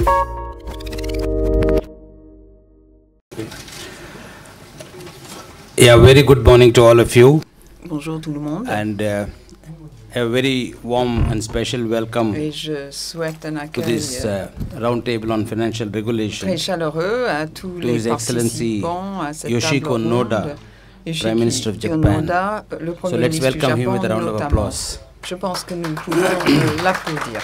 Yeah, very good morning to all of you. Bonjour tout le monde. And a very warm and special welcome Et je souhaite un to accueil this roundtable on financial regulation très chaleureux à tous to les His Excellency participants à cette Yoshihiko table Noda, ronde. Prime Minister of Yoshihiko Japan. Noda, le So Premier let's ministre du welcome him Japon, with a round of notamment. applause. Je pense que nous pouvons l'applaudir.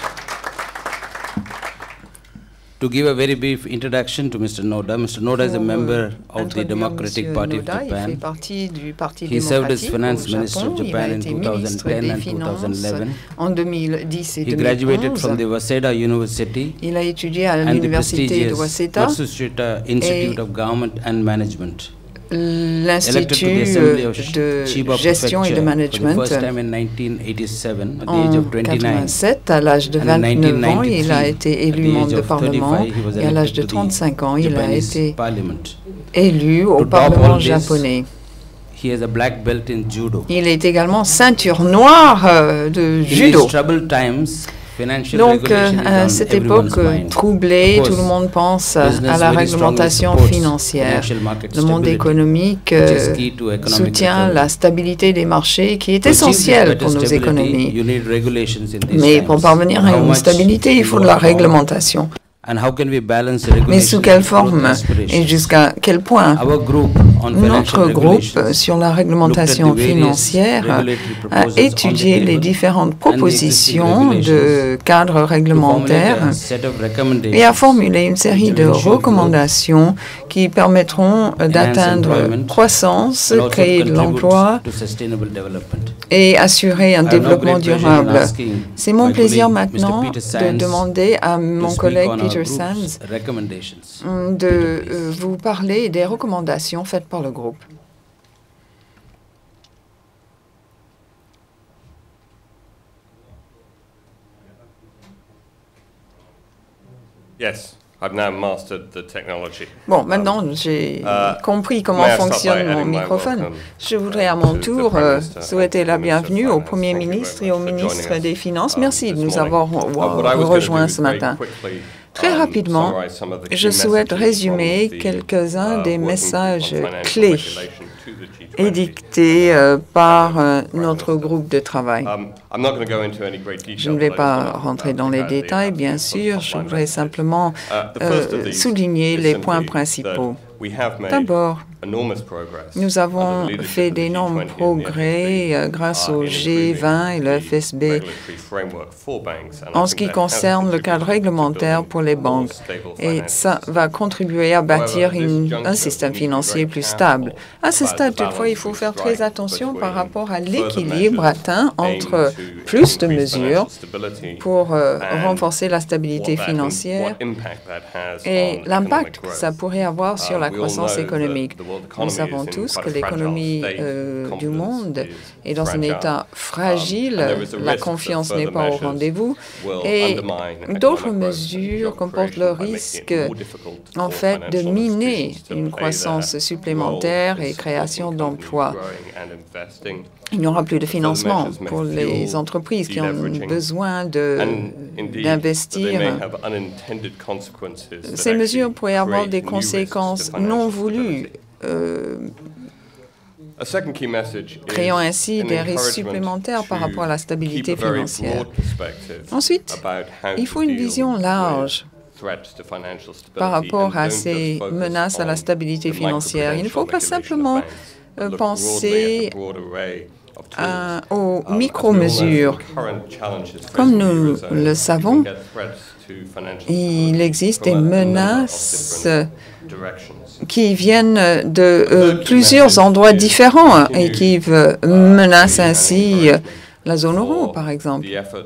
To give a very brief introduction to Mr. Noda is a member of the Democratic Party of Noda, il fait Japan. partie du Parti He served as démocratique Finance au Minister of Japon. Il a Japan in été ministre 2010 des and Finances 2011. en 2010 et He graduated 2011. from the Waseda University Il a étudié à and the l'université de prestigious Waseda, Matsushita Institute of Government and Management. l'Institut de gestion et de management. En 1987, à l'âge de 29 ans, il a été élu membre de Parlement et à l'âge de 35 ans, il a été élu au Parlement japonais. Il est également ceinture noire de judo. Donc, à cette époque troublée, tout le monde pense à la réglementation financière. Le monde économique soutient la stabilité des marchés qui est essentielle pour nos économies. Mais pour parvenir à une stabilité, il faut de la réglementation. Mais sous quelle forme et jusqu'à quel point? Notre groupe sur la réglementation financière a étudié les différentes propositions de cadres réglementaires et a formulé une série de recommandations qui permettront d'atteindre croissance, créer de l'emploi et assurer un développement durable. C'est mon plaisir maintenant de demander à mon collègue Peter Sands de vous parler des recommandations faites par le groupe. Yes, I've now mastered the technology. Bon, maintenant j'ai compris comment fonctionne mon microphone. Je voudrais à mon tour souhaiter la bienvenue au Premier ministre et au ministre des Finances. Merci de nous avoir rejoints ce matin. Très rapidement, je souhaite résumer quelques-uns des messages clés édictés par notre groupe de travail. Je ne vais pas rentrer dans les détails, bien sûr, je voudrais simplement souligner les points principaux. D'abord, nous avons fait d'énormes progrès grâce au G20 et le FSB en ce qui concerne le cadre réglementaire pour les banques. Et ça va contribuer à bâtir un système financier plus stable. À ce stade, toutefois, il faut faire très attention par rapport à l'équilibre atteint entre plus de mesures pour renforcer la stabilité financière et l'impact que ça pourrait avoir sur la croissance économique. Nous savons tous que l'économie du monde est dans un état fragile, la confiance n'est pas au rendez-vous et d'autres mesures comportent le risque, en fait, de miner une croissance supplémentaire et création d'emplois. Il n'y aura plus de financement pour les entreprises qui ont besoin d'investir. Ces mesures pourraient avoir des conséquences non voulues, créant ainsi des risques supplémentaires par rapport à la stabilité financière. Ensuite, il faut une vision large par rapport à ces menaces à la stabilité financière. Il ne faut pas simplement penser aux micro-mesures. Comme nous le savons, il existe des menaces qui viennent de plusieurs endroits différents et qui menacent ainsi la zone euro, par exemple.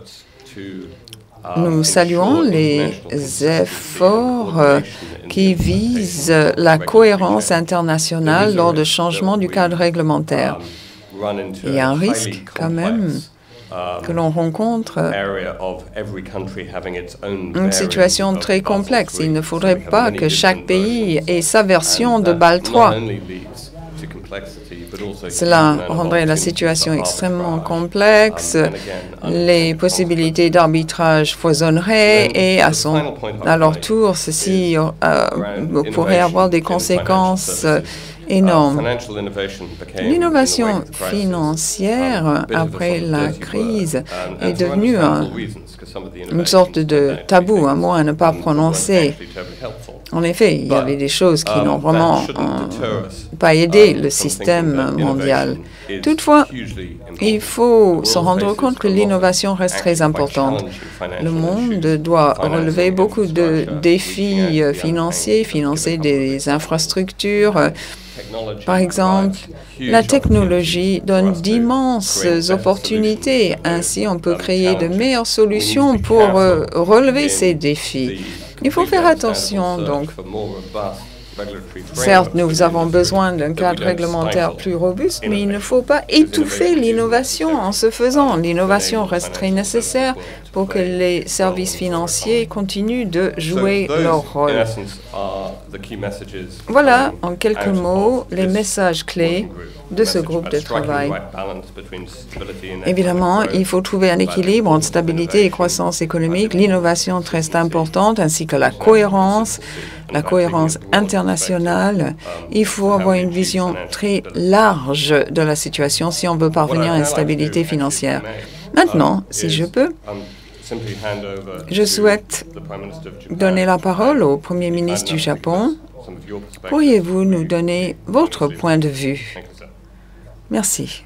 Nous saluons les efforts qui visent la cohérence internationale lors de changements du cadre réglementaire. Il y a un risque quand même que l'on rencontre une situation très complexe. Il ne faudrait pas que chaque pays ait sa version de Bâle III. Cela rendrait la situation extrêmement complexe, les possibilités d'arbitrage foisonneraient et à leur tour, ceci pourrait avoir des conséquences énorme. L'innovation financière, après la crise, est devenue une sorte de tabou, un mot à ne pas prononcer. En effet, il y avait des choses qui n'ont vraiment pas aidé le système mondial. Toutefois, il faut se rendre compte que l'innovation reste très importante. Le monde doit relever beaucoup de défis financiers, financer des infrastructures. Par exemple, la technologie donne d'immenses opportunités. Ainsi, on peut créer de meilleures solutions pour relever ces défis. Il faut faire attention, donc. Certes, nous avons besoin d'un cadre réglementaire plus robuste, mais il ne faut pas étouffer l'innovation en ce faisant. L'innovation reste très nécessaire pour que les services financiers continuent de jouer leur rôle. Voilà, en quelques mots, les messages clés de ce groupe de travail. Évidemment, il faut trouver un équilibre entre stabilité et croissance économique. L'innovation est très importante, ainsi que la cohérence internationale. Il faut avoir une vision très large de la situation si on veut parvenir à une stabilité financière. Maintenant, si je peux, je souhaite donner la parole au Premier ministre du Japon. Pourriez-vous nous donner votre point de vue? Merci.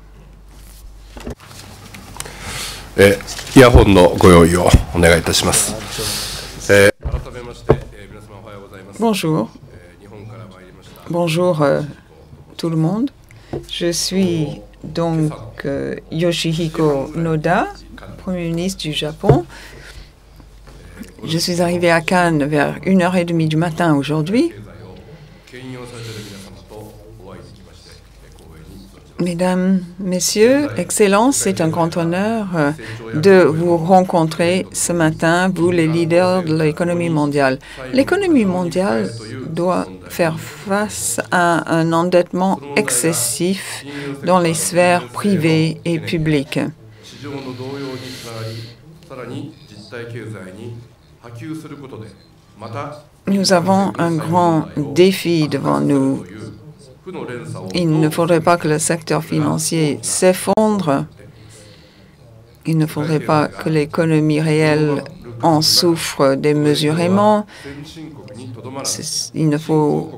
Bonjour. Bonjour tout le monde. Je suis donc Yoshihiko Noda, Premier ministre du Japon. Je suis arrivé à Cannes vers 1h30 du matin aujourd'hui. Mesdames, Messieurs, Excellences, c'est un grand honneur de vous rencontrer ce matin, vous les leaders de l'économie mondiale. L'économie mondiale doit faire face à un endettement excessif dans les sphères privées et publiques. Nous avons un grand défi devant nous. Il ne faudrait pas que le secteur financier s'effondre. Il ne faudrait pas que l'économie réelle en souffre démesurément. Il ne faut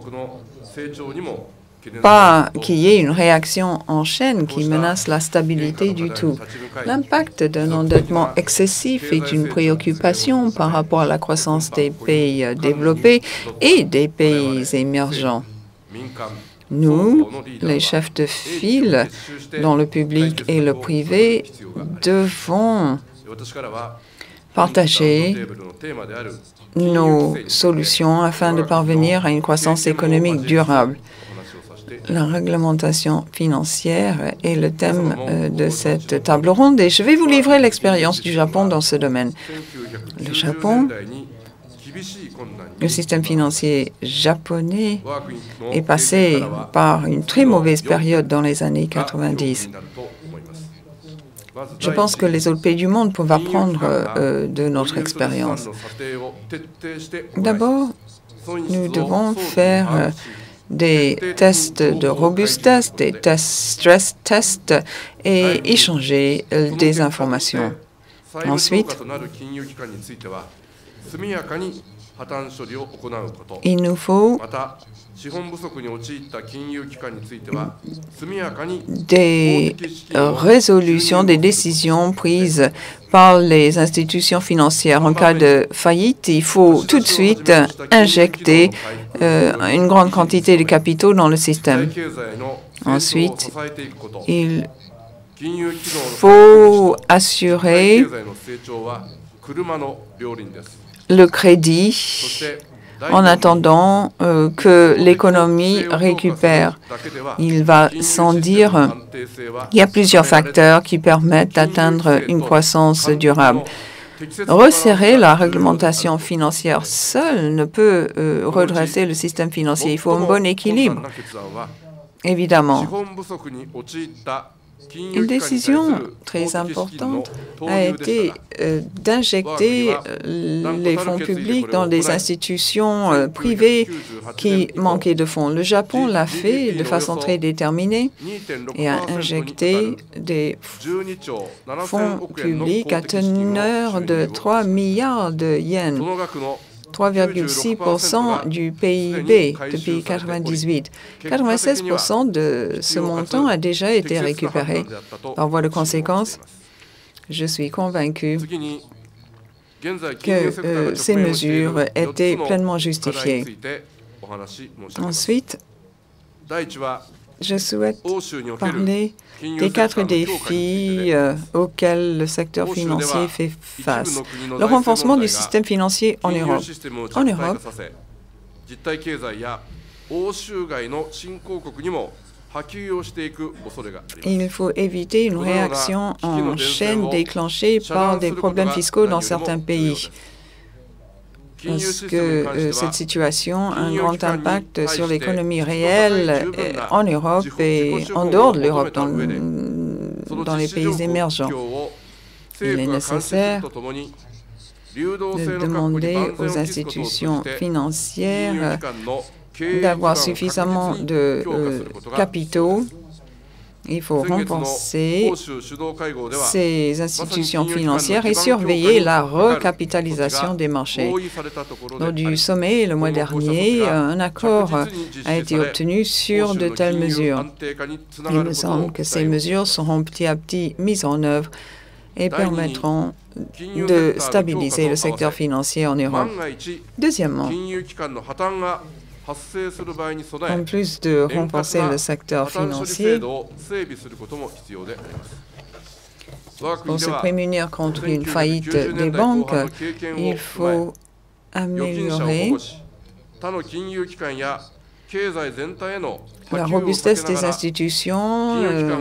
pas qu'il y ait une réaction en chaîne qui menace la stabilité du tout. L'impact d'un endettement excessif est une préoccupation par rapport à la croissance des pays développés et des pays émergents. Nous, les chefs de file dans le public et le privé, devons partager nos solutions afin de parvenir à une croissance économique durable. La réglementation financière est le thème de cette table ronde et je vais vous livrer l'expérience du Japon dans ce domaine. Le Japon, le système financier japonais est passé par une très mauvaise période dans les années 90. Je pense que les autres pays du monde peuvent apprendre de notre expérience. D'abord, nous devons faire des tests de robustesse, des stress tests et échanger des informations. Ensuite, il nous faut des résolutions, des décisions prises par les institutions financières. En cas de faillite, il faut tout de suite injecter une grande quantité de capitaux dans le système. Ensuite, il faut assurer le crédit en attendant que l'économie récupère. Il va sans dire, il y a plusieurs facteurs qui permettent d'atteindre une croissance durable. Resserrer la réglementation financière seule ne peut redresser le système financier. Il faut un bon équilibre. Évidemment, une décision très importante a été d'injecter les fonds publics dans des institutions privées qui manquaient de fonds. Le Japon l'a fait de façon très déterminée et a injecté des fonds publics à teneur de 3 milliards de yens. 3,6% du PIB depuis 1998. 96% de ce montant a déjà été récupéré. Par voie de conséquence, je suis convaincu que ces mesures étaient pleinement justifiées. Ensuite, je souhaite parler des 4 défis auxquels le secteur financier fait face. Le renforcement du système financier en Europe. En Europe, il faut éviter une réaction en chaîne déclenchée par des problèmes fiscaux dans certains pays, parce que cette situation a un grand impact sur l'économie réelle en Europe et en dehors de l'Europe, dans les pays émergents. Il est nécessaire de demander aux institutions financières d'avoir suffisamment de capitaux. Il faut renforcer ces institutions financières et surveiller la recapitalisation des marchés. Lors du sommet le mois dernier, un accord a été obtenu sur de telles mesures. Il me semble que ces mesures seront petit à petit mises en œuvre et permettront de stabiliser le secteur financier en Europe. Deuxièmement, en plus de renforcer le secteur financier, pour se prémunir contre une faillite des banques, il faut améliorer la robustesse des institutions,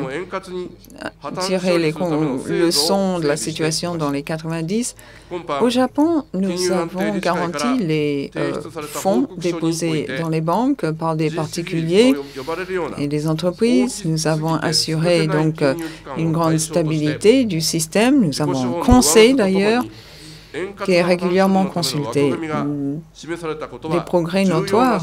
tirer les leçons de la situation dans les 90. Au Japon, nous avons garanti les fonds déposés dans les banques par des particuliers et des entreprises. Nous avons assuré donc une grande stabilité du système. Nous avons un conseil d'ailleurs qui est régulièrement consulté. Des progrès notoires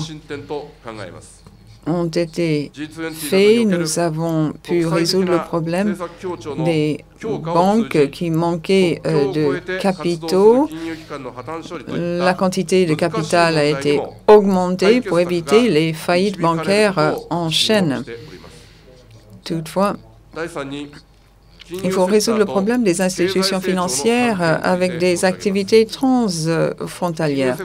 ont été faits. Nous avons pu résoudre le problème des banques qui manquaient de capitaux. La quantité de capital a été augmentée pour éviter les faillites bancaires en chaîne. Toutefois, il faut résoudre le problème des institutions financières avec des activités transfrontalières.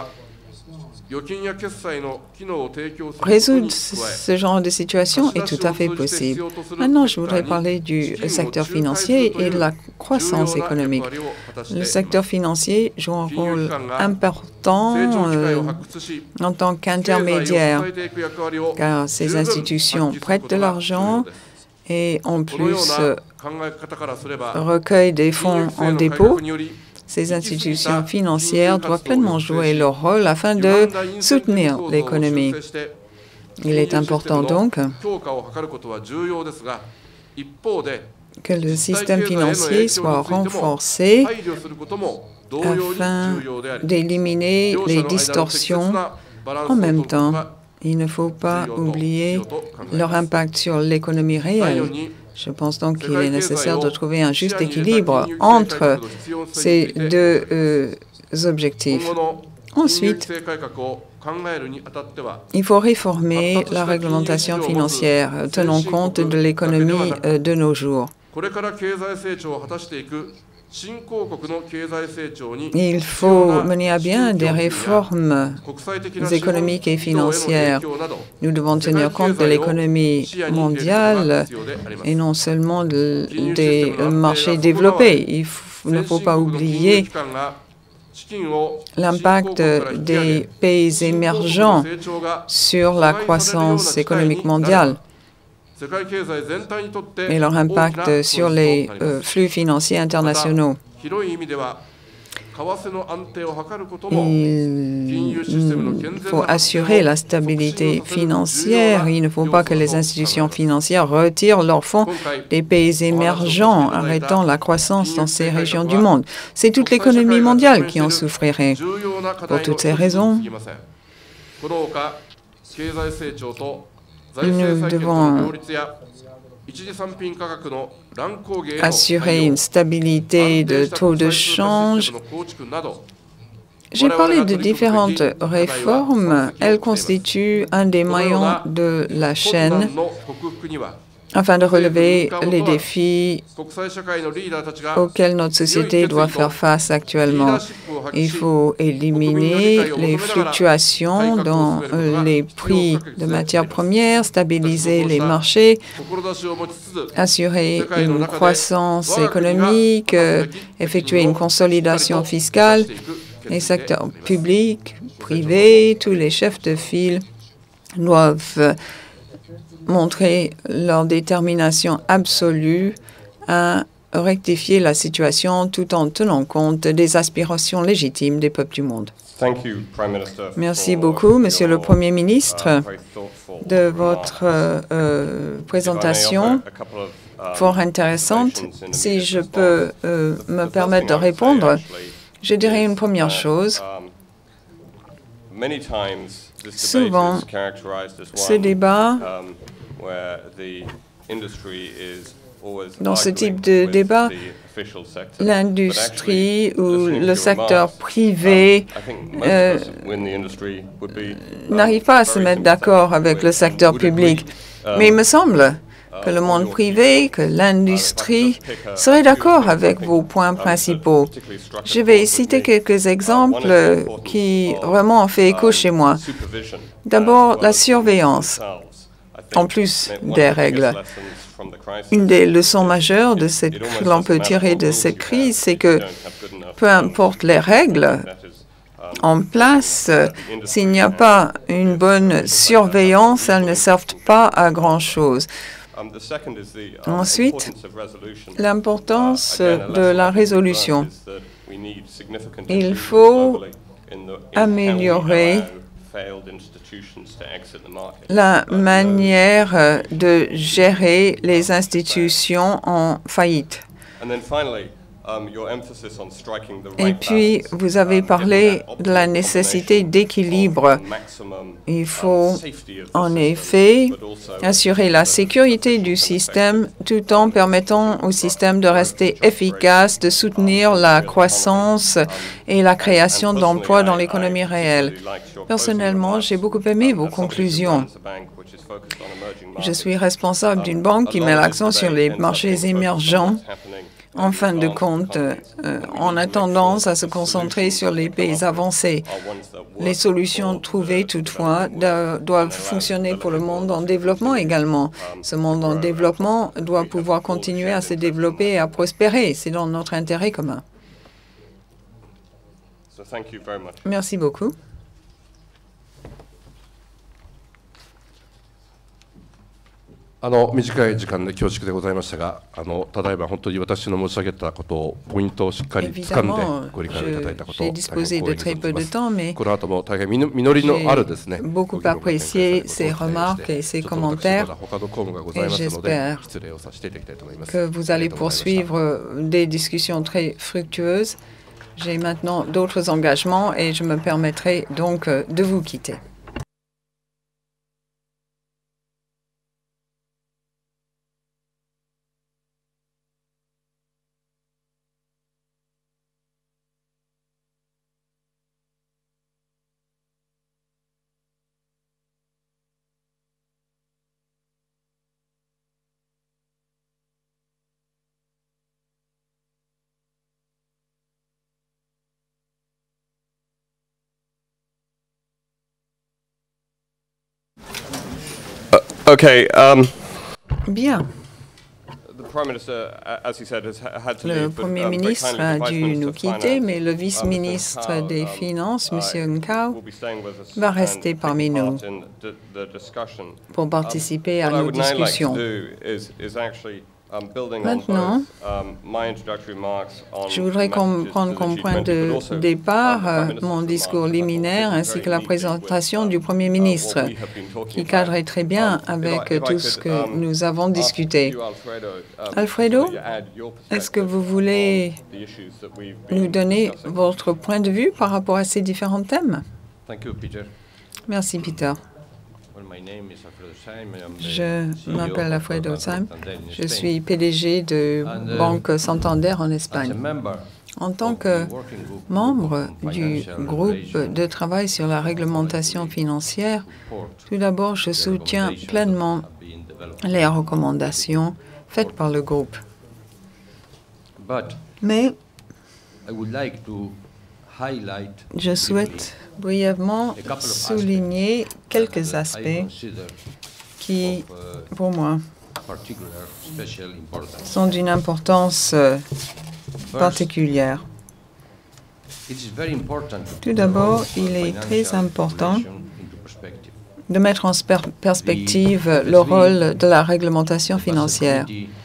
Résoudre ce genre de situation est tout à fait possible. Maintenant, je voudrais parler du secteur financier et de la croissance économique. Le secteur financier joue un rôle important en tant qu'intermédiaire, car ces institutions prêtent de l'argent et en plus recueillent des fonds en dépôt. Ces institutions financières doivent pleinement jouer leur rôle afin de soutenir l'économie. Il est important donc que le système financier soit renforcé afin d'éliminer les distorsions. En même temps, il ne faut pas oublier leur impact sur l'économie réelle. Je pense donc qu'il est nécessaire de trouver un juste équilibre entre ces deux objectifs. Ensuite, il faut réformer la réglementation financière, tenant compte de l'économie de nos jours. Il faut mener à bien des réformes économiques et financières. Nous devons tenir compte de l'économie mondiale et non seulement des marchés développés. Il ne faut pas oublier l'impact des pays émergents sur la croissance économique mondiale et leur impact sur les flux financiers internationaux. Il faut assurer la stabilité financière. Il ne faut pas que les institutions financières retirent leurs fonds des pays émergents, arrêtant la croissance dans ces régions du monde. C'est toute l'économie mondiale qui en souffrirait. Pour toutes ces raisons, nous devons assurer une stabilité de taux de change. J'ai parlé de différentes réformes. Elles constituent un des maillons de la chaîne afin de relever les défis auxquels notre société doit faire face actuellement. Il faut éliminer les fluctuations dans les prix de matières premières, stabiliser les marchés, assurer une croissance économique, effectuer une consolidation fiscale. Les secteurs publics, privés, tous les chefs de file doivent montrer leur détermination absolue à rectifier la situation tout en tenant compte des aspirations légitimes des peuples du monde. Merci beaucoup, Monsieur le Premier ministre, de votre présentation fort intéressante. Si je peux me permettre de répondre, je dirais une première chose. Souvent, ce débat, dans ce type de débat, l'industrie ou le secteur privé n'arrive pas à se mettre d'accord avec le secteur public. Mais il me semble que le monde privé, que l'industrie serait d'accord avec vos points principaux. Je vais citer quelques exemples qui vraiment ont fait écho chez moi. D'abord, la surveillance, en plus des règles. Une des leçons majeures que l'on peut tirer de cette crise, c'est que peu importe les règles en place, s'il n'y a pas une bonne surveillance, elles ne servent pas à grand-chose. Ensuite, l'importance de la résolution. Il faut améliorer la manière de gérer les institutions en faillite. Et puis, vous avez parlé de la nécessité d'équilibre. Il faut, en effet, assurer la sécurité du système tout en permettant au système de rester efficace, de soutenir la croissance et la création d'emplois dans l'économie réelle. Personnellement, j'ai beaucoup aimé vos conclusions. Je suis responsable d'une banque qui met l'accent sur les marchés émergents. En fin de compte, on a tendance à se concentrer sur les pays avancés. Les solutions trouvées, toutefois, doivent fonctionner pour le monde en développement également. Ce monde en développement doit pouvoir continuer à se développer et à prospérer. C'est dans notre intérêt commun. Merci beaucoup. 短い時間で恐縮でございましたが、ただいま本当に私の申し上げたことをポイントをしっかり掴んでご理解をいただいたことを大変光栄に思います。この後も大変実りのあるですね、 beaucoup apprécié ces remarques et ces commentaires et j'espère que vous allez poursuivre des discussions très fructueuses. J'ai maintenant d'autres engagements et je me permettrai donc de vous quitter. Okay. Bien. Le Premier ministre a dû nous quitter, mais le vice-ministre des Finances, M. Nkau, va rester parmi nous pour participer à nos discussions. Maintenant, je voudrais prendre comme point de départ mon discours liminaire ainsi que la présentation du Premier ministre, qui cadrait très bien avec tout ce que nous avons discuté. Alfredo, est-ce que vous voulez nous donner votre point de vue par rapport à ces différents thèmes? Merci, Peter. Je m'appelle Alfredo Saim. Je suis PDG de Banque Santander en Espagne. En tant que membre du groupe de travail sur la réglementation financière, tout d'abord, je soutiens pleinement les recommandations faites par le groupe. Mais je souhaite brièvement souligner quelques aspects qui, pour moi, sont d'une importance particulière. Tout d'abord, il est très important de mettre en perspective le rôle de la réglementation financière.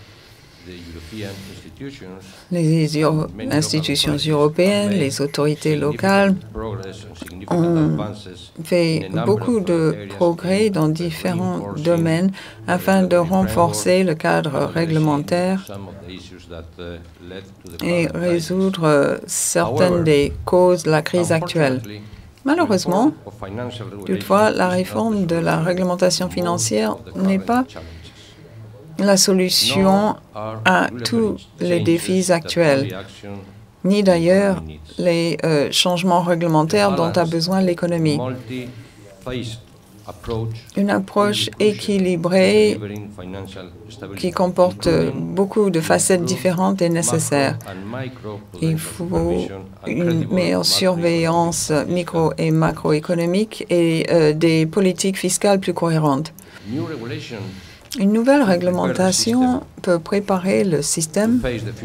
Les institutions européennes, les autorités locales ont fait beaucoup de progrès dans différents domaines afin de renforcer le cadre réglementaire et résoudre certaines des causes de la crise actuelle. Malheureusement, toutefois, la réforme de la réglementation financière n'est pas la solution à tous les défis actuels, ni d'ailleurs les changements réglementaires dont a besoin l'économie. Une approche équilibrée qui comporte beaucoup de facettes différentes est nécessaire. Il faut une meilleure surveillance micro- et macroéconomique et des politiques fiscales plus cohérentes. Une nouvelle réglementation peut préparer le système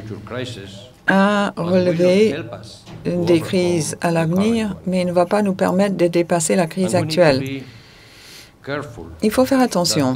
à relever des crises à l'avenir, mais ne va pas nous permettre de dépasser la crise actuelle. Il faut faire attention.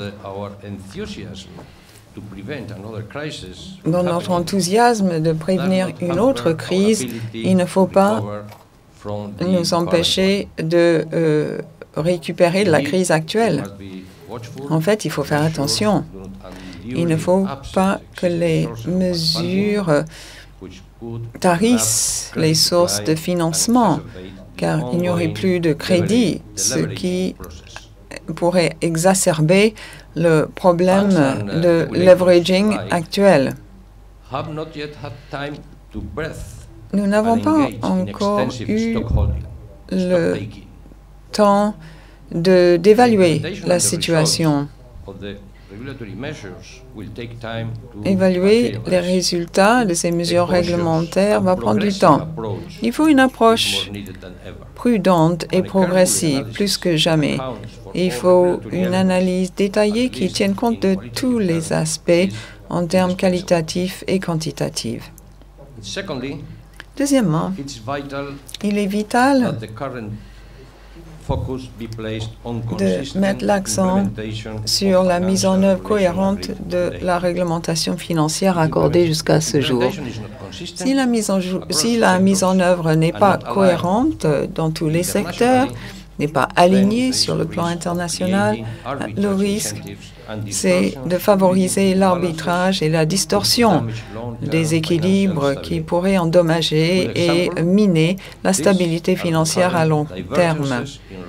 Dans notre enthousiasme de prévenir une autre crise, il ne faut pas nous empêcher de récupérer de la crise actuelle. En fait, il faut faire attention. Il ne faut pas que les mesures tarissent les sources de financement, car il n'y aurait plus de crédit, ce qui pourrait exacerber le problème de leveraging actuel. Nous n'avons pas encore eu le temps d'évaluer la situation. Évaluer les résultats de ces mesures réglementaires va prendre du temps. Il faut une approche prudente et progressive, plus que jamais. Il faut une analyse détaillée qui tienne compte de tous les aspects en termes qualitatifs et quantitatifs. Deuxièmement, il est vital de mettre l'accent sur la mise en œuvre cohérente de la réglementation financière accordée jusqu'à ce jour. Si la mise en œuvre n'est pas cohérente dans tous les secteurs, n'est pas alignée sur le plan international, le risque, c'est de favoriser l'arbitrage et la distorsion des équilibres qui pourraient endommager et miner la stabilité financière à long terme.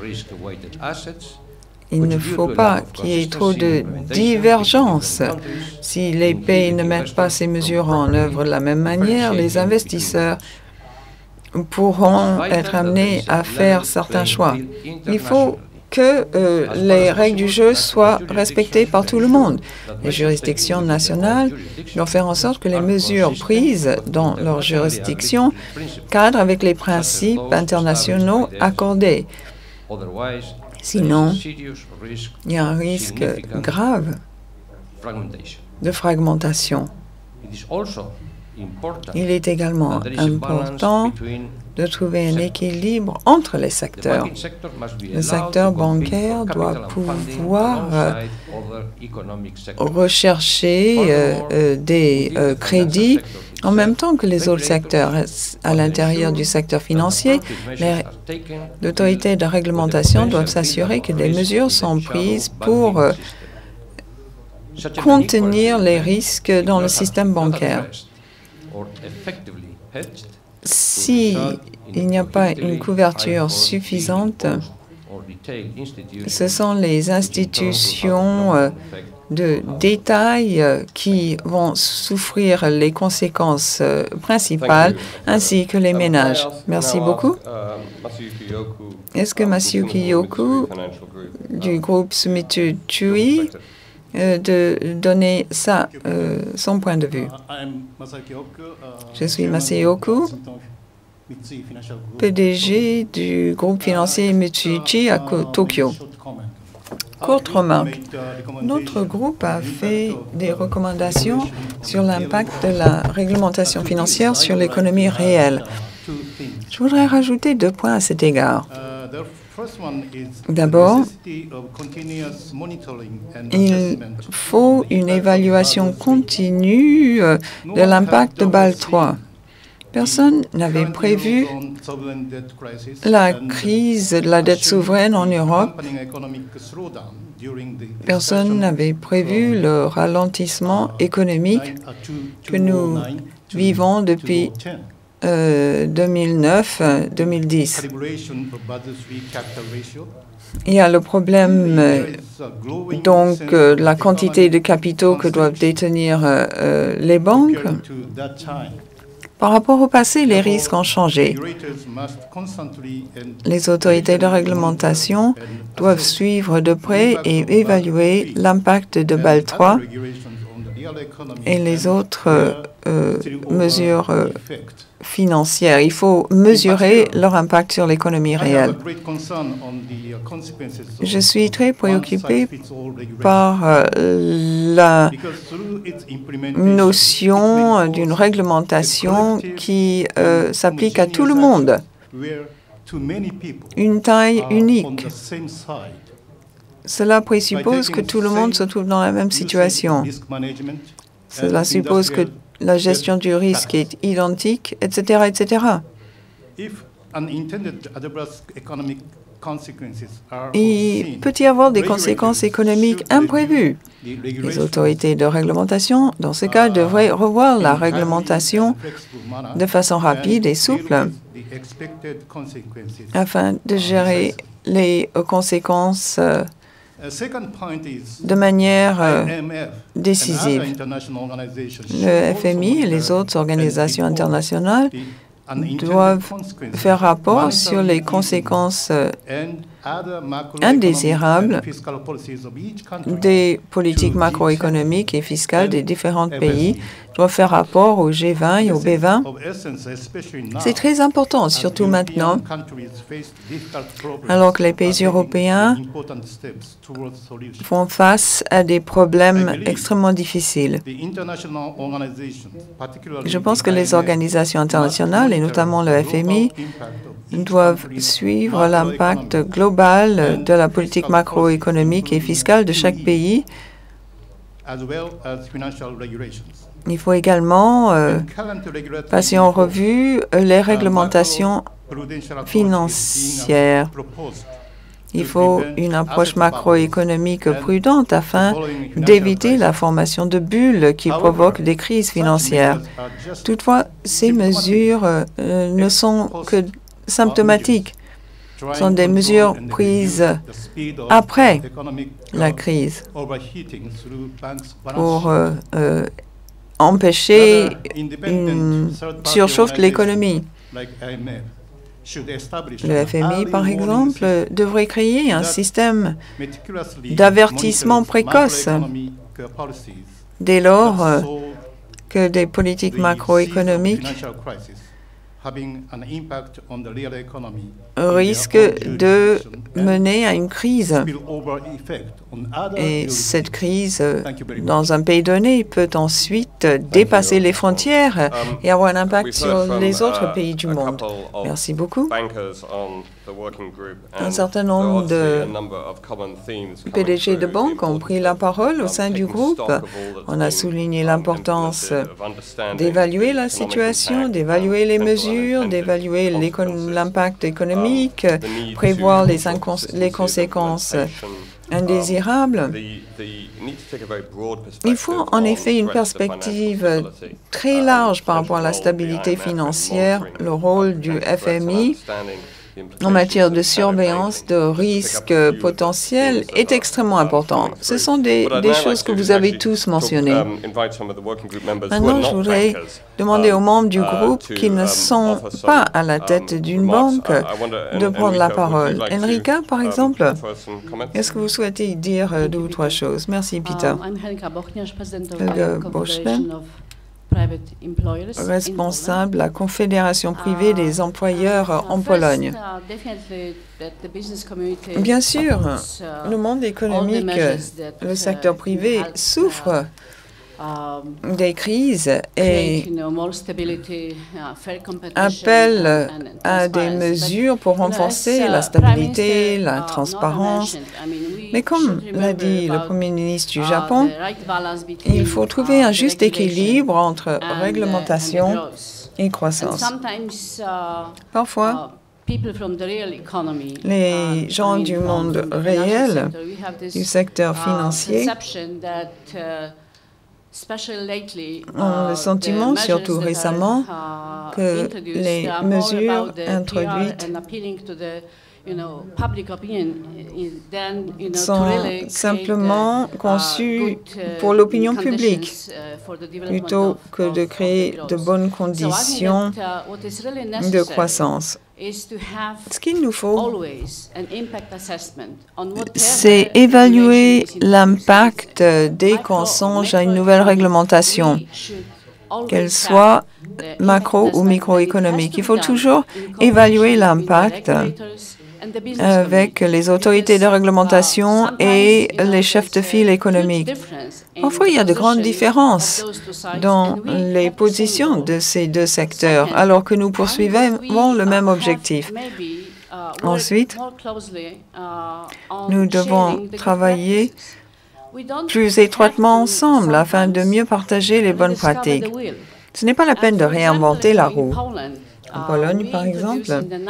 Il ne faut pas qu'il y ait trop de divergences. Si les pays ne mettent pas ces mesures en œuvre de la même manière, les investisseurs pourront être amenés à faire certains choix. Il faut que les règles du jeu soient respectées par tout le monde. Les juridictions nationales doivent faire en sorte que les mesures prises dans leur juridiction cadrent avec les principes internationaux accordés. Sinon, il y a un risque grave de fragmentation. Il est également important de trouver un équilibre entre les secteurs. Le secteur bancaire doit pouvoir rechercher des crédits en même temps que les autres secteurs. À l'intérieur du secteur financier, les autorités de réglementation doivent s'assurer que des mesures sont prises pour contenir les risques dans le système bancaire. Si il n'y a pas une couverture suffisante, ce sont les institutions de détail qui vont souffrir les conséquences principales, ainsi que les ménages. Merci beaucoup. Est-ce que Masayuki Yoku du groupe Sumitomo Chui de donner son point de vue? Je suis Masayuki, PDG du groupe financier Mitsubishi à Tokyo. Courte remarque. Notre groupe a fait des recommandations sur l'impact de la réglementation financière sur l'économie réelle. Je voudrais rajouter 2 points à cet égard. D'abord, il faut une évaluation continue de l'impact de Bâle III. Personne n'avait prévu la crise de la dette souveraine en Europe. Personne n'avait prévu le ralentissement économique que nous vivons depuis 2009-2010. Il y a le problème donc de la quantité de capitaux que doivent détenir les banques. Par rapport au passé, les risques ont changé. Les autorités de réglementation doivent suivre de près et évaluer l'impact de Bâle III et les autres mesures financières. Il faut mesurer leur impact sur l'économie réelle. Je suis très préoccupé par la notion d'une réglementation qui s'applique à tout le monde. Une taille unique. Cela présuppose que tout le monde se trouve dans la même situation. Cela suppose que la gestion du risque est identique, etc., etc. Il peut y avoir des conséquences économiques imprévues. Les autorités de réglementation, dans ce cas, devraient revoir la réglementation de façon rapide et souple afin de gérer les conséquences de manière décisive. Le FMI et les autres organisations internationales doivent faire rapport sur les conséquences indésirables des politiques macroéconomiques et fiscales des différents pays, doivent faire rapport au G20 et au B20. C'est très important, surtout maintenant, alors que les pays européens font face à des problèmes extrêmement difficiles. Je pense que les organisations internationales, et notamment le FMI, doivent suivre l'impact global de la politique macroéconomique et fiscale de chaque pays. Il faut également passer en revue les réglementations financières. Il faut une approche macroéconomique prudente afin d'éviter la formation de bulles qui provoquent des crises financières. Toutefois, ces mesures ne sont que symptomatiques. Ce sont des mesures prises après la crise pour empêcher une surchauffe de l'économie. Le FMI, par exemple, devrait créer un système d'avertissement précoce dès lors que des politiques macroéconomiques risque de mener à une crise. Et cette crise, dans un pays donné, peut ensuite dépasser les frontières et avoir un impact sur les autres pays du monde. Merci beaucoup. Un certain nombre de PDG de banques ont pris la parole au sein du groupe. On a souligné l'importance d'évaluer la situation, d'évaluer les mesures, d'évaluer l'impact économique, prévoir les conséquences indésirables. Il faut en effet une perspective très large par rapport à la stabilité financière, le rôle du FMI en matière de surveillance de risques potentiels est extrêmement important. Ce sont des choses que vous avez tous mentionnées. Maintenant, je voudrais demander aux membres du groupe qui ne sont pas à la tête d'une banque de prendre la parole. Enrica, par exemple, est-ce que vous souhaitez dire 2 ou 3 choses? Merci, Peter. Helga Boschlen, responsable de la Confédération privée des employeurs en Pologne. Bien sûr, le monde économique, le secteur privé souffre des crises et appelle à des mesures pour renforcer la stabilité, la transparence. Mais comme l'a dit le Premier ministre du Japon, il faut trouver un juste équilibre entre réglementation et croissance. Parfois, les gens du monde réel, du secteur financier, ont le sentiment, surtout récemment, que les mesures introduites sont simplement conçues pour l'opinion publique, plutôt que de créer de bonnes conditions de croissance. Ce qu'il nous faut, c'est évaluer l'impact dès qu'on songe à une nouvelle réglementation, qu'elle soit macro ou microéconomique. Il faut toujours évaluer l'impact avec les autorités de réglementation et les chefs de file économiques. Parfois, il y a de grandes différences dans les positions de ces 2 secteurs, alors que nous poursuivons le même objectif. Ensuite, nous devons travailler plus étroitement ensemble afin de mieux partager les bonnes pratiques. Ce n'est pas la peine de réinventer la roue. En Pologne, par exemple,